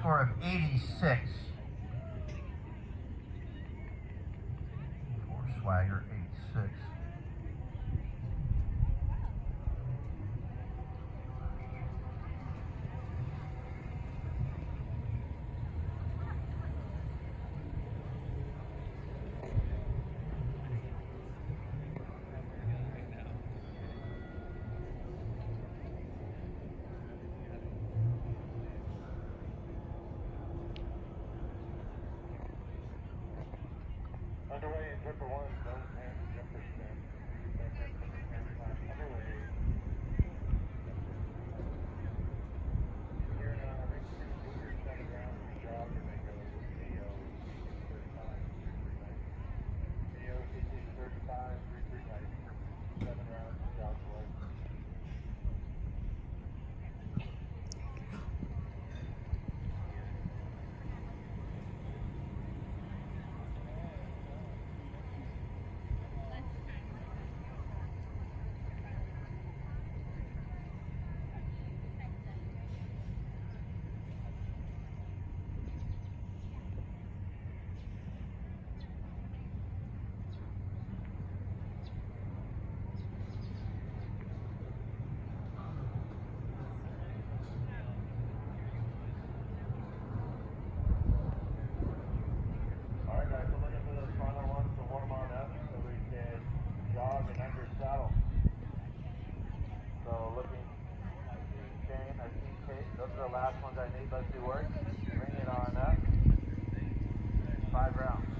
score of 86. For Swagger, 86. Underway in Jumper 1, don't hand jumper spin. Underway. Here now, I think we're going to do your 7 rounds of jog and then go KO 35, 3 KO CT 35, 3 7 rounds of jog away. Jog and under saddle. So looking at the chain, I see Kate. Those are the last ones I need. Let's do work. Bring it on up. 5 rounds.